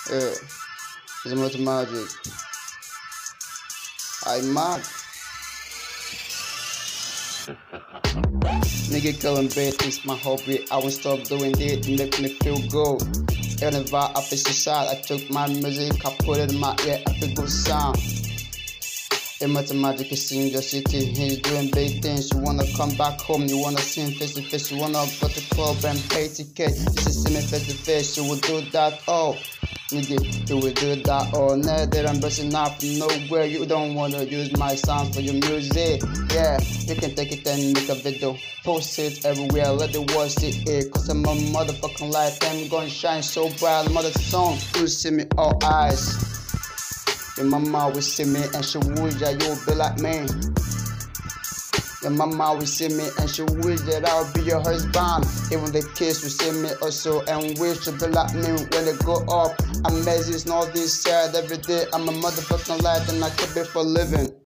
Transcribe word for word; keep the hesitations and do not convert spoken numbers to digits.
Yeah, it's much magic. I mad. Nigga killing bait is my hobby. I won't stop doing it to make me feel good. Whenever I feel so sad, I took my music, I put it in my ear, I feel good sound. In mathematics is in the city, he's doing big things. You wanna come back home, you wanna see him face to face, you wanna go to club and pay ticket. Just to see me face to face, you will do that, oh. Nigga, you will do that all night. That I'm busting out from nowhere. You don't wanna use my sound for your music. Yeah, you can take it and make a video, post it everywhere, let the world see it. Cause I'm a motherfucking light, I'm gonna shine so bright. Mother song, you see me all eyes. Your mama will see me and she wish that you will be like me. Your mama will see me and she wish that I'll be your husband. Even the kids will see me also and wish to be like me when they grow up. Amazing, it's not this sad every day. I'm a motherfucking light and I keep it for living.